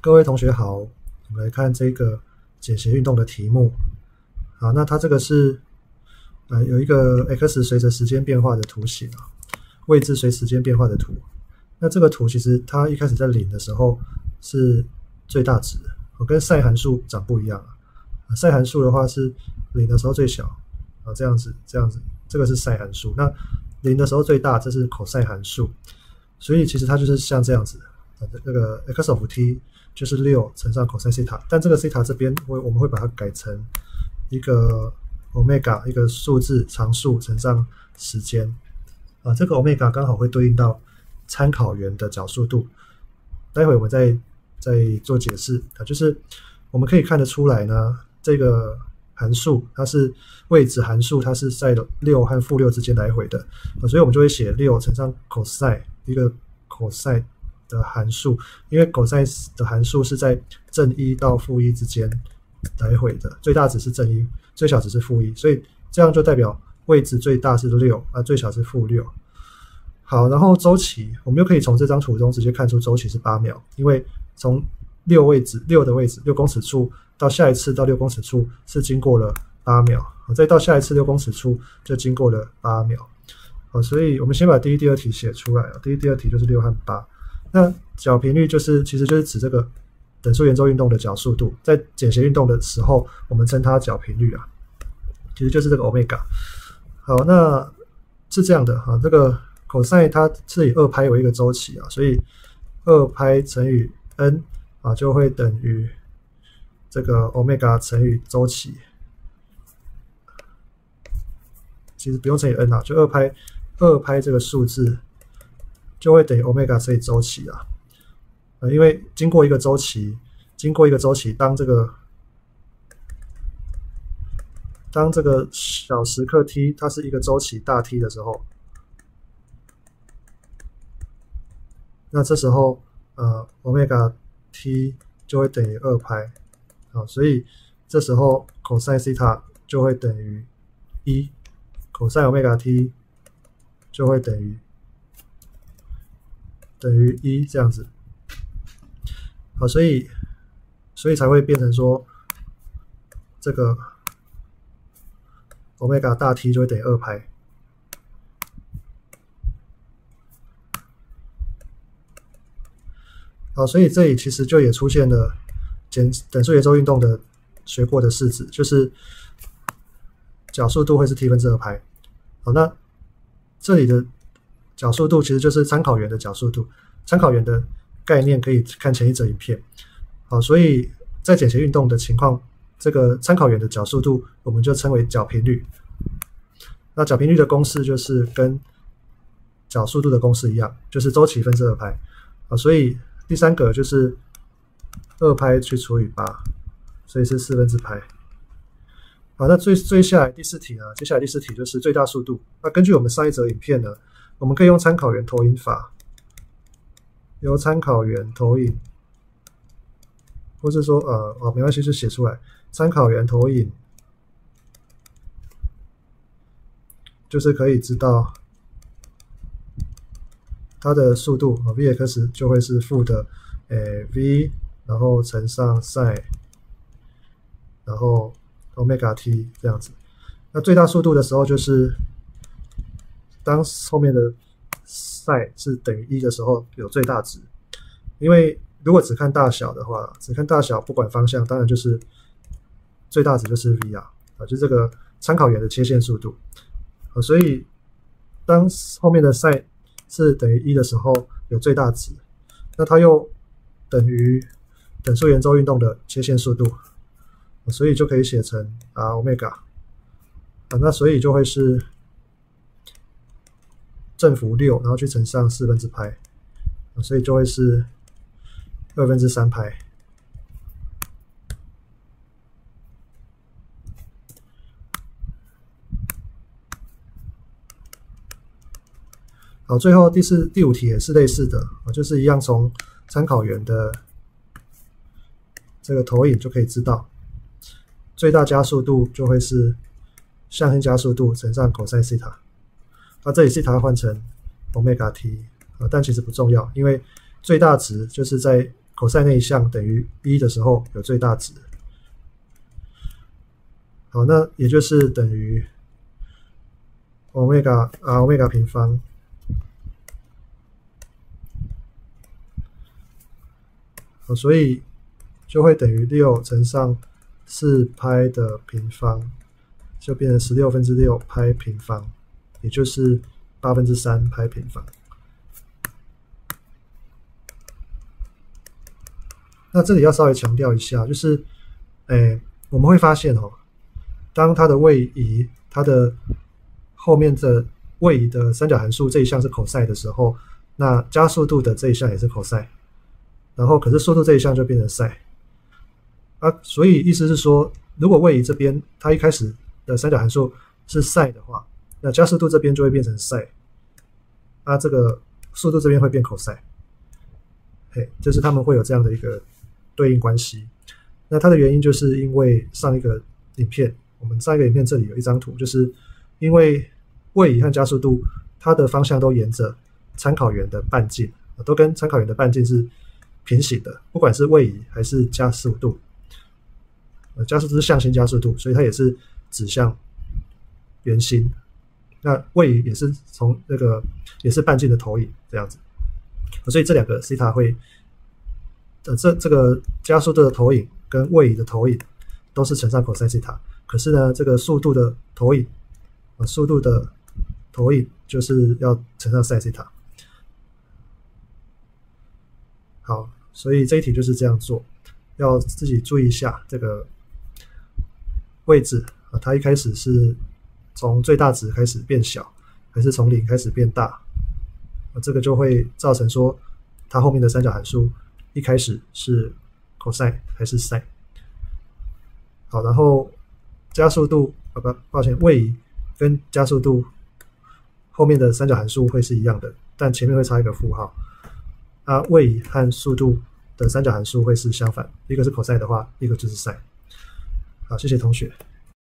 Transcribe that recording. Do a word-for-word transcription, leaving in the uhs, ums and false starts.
各位同学好，我们来看这个简谐运动的题目。好，那它这个是呃有一个 x 随着时间变化的图形啊，位置随时间变化的图。那这个图其实它一开始在零的时候是最大值，跟赛函数长不一样啊。赛函数的话是零的时候最小啊，这样子这样子，这个是赛函数。那零的时候最大，这是 cos 函数。所以其实它就是像这样子，那个 x of t 就是六乘上 cos 西塔，但这个西塔这边我我们会把它改成一个 omega 一个数字常数乘上时间啊，这个 omega 刚好会对应到参考源的角速度。待会我们再再做解释啊，就是我们可以看得出来呢，这个函数它是位置函数，它是在六和负六之间来回的啊，所以我们就会写六乘上 cos 一个 cos 的函数，因为 cos 的函数是在正一到负一之间来回的，最大值是正一，最小值是负一，所以这样就代表位置最大是六啊，最小是负六。好，然后周期我们又可以从这张图中直接看出周期是八秒，因为从六位置六的位置六公尺处到下一次到六公尺处是经过了八秒，再到下一次六公尺处就经过了八秒。好，所以我们先把第一、第二题写出来。第一、第二题就是六和八。那角频率就是其实就是指这个等速圆周运动的角速度，在简谐运动的时候，我们称它角频率啊，其实就是这个 omega。好，那是这样的哈，这个 cos 它是以二拍为一个周期啊，所以二拍乘以 n 啊就会等于这个 omega 乘以周期。其实不用乘以 n 啊，就二拍二拍这个数字就会等于 omega 乘以周期啊。呃，因为经过一个周期，经过一个周期，当这个当这个小时刻 t 它是一个周期大 T 的时候，那这时候呃 omega t 就会等于二拍啊，所以这时候 cos 西塔就会等于一。cos omega t 就会等于等于一这样子，好，所以所以才会变成说这个 omega 大 T 就会等于二拍。好，所以这里其实就也出现了简等速圆周运动的学过的式子，就是角速度会是 t 分之二拍。好，那这里的角速度其实就是参考源的角速度，参考源的概念可以看前一则影片。好，所以在简谐运动的情况，这个参考源的角速度我们就称为角频率。那角频率的公式就是跟角速度的公式一样，就是周期分之二拍。好，所以第三个就是二拍去除以八，所以是四分之拍。好，那最最下来第四题呢？接下来第四题就是最大速度。那根据我们上一则影片呢，我们可以用参考源投影法，由参考源投影，或是说呃哦没关系，就写出来。参考源投影就是可以知道它的速度 Vx 就会是负的诶 v， 然后乘上 sin， 然后omega t 这样子。那最大速度的时候，就是当后面的 sin 是等于一的时候有最大值。因为如果只看大小的话，只看大小不管方向，当然就是最大值就是 v 啊，啊就是这个参考源的切线速度。啊，所以当后面的 sin 是等于一的时候有最大值，那它又等于等速圆周运动的切线速度。所以就可以写成 r omega， 啊，那所以就会是正负六，然后去乘上四分之拍，啊，所以就会是二分之三拍。好，最后第四、第五题也是类似的，啊，就是一样从参考源的这个投影就可以知道。最大加速度就会是向心加速度乘上 cos 西塔，那这里西塔换成 omega t， 但其实不重要，因为最大值就是在 cos 那一项等于一的时候有最大值。好，那也就是等于 omega r omega 平方好，所以就会等于六乘上四派的平方，就变成十六分之六派平方，也就是八分之三派平方。那这里要稍微强调一下，就是，诶，我们会发现哦，当它的位移，它的后面的位移的三角函数这一项是 cos 的时候，那加速度的这一项也是 cos， 然后可是速度这一项就变成 sin。啊，所以意思是说，如果位移这边它一开始的三角函数是 sin 的话，那加速度这边就会变成 sin， 啊，这个速度这边会变 cos， 嘿，就是他们会有这样的一个对应关系。那它的原因就是因为上一个影片，我们上一个影片这里有一张图，就是因为位移和加速度它的方向都沿着参考圆的半径，都跟参考圆的半径是平行的，不管是位移还是加速度。呃，加速度是向心加速度，所以它也是指向圆心。那位移也是从那个也是半径的投影这样子，所以这两个西塔会，呃，这这个加速度的投影跟位移的投影都是乘上 cos 西塔。可是呢，这个速度的投影，呃，速度的投影就是要乘上 sin 西塔。好，所以这一题就是这样做，要自己注意一下这个位置啊，它一开始是从最大值开始变小，还是从零开始变大？啊，这个就会造成说，它后面的三角函数一开始是 cos 还是 sin。好，然后加速度，啊不，抱歉，位移跟加速度后面的三角函数会是一样的，但前面会差一个负号。啊，位移和速度的三角函数会是相反，一个是 cos 的话，一个就是 sin。好，谢谢同学。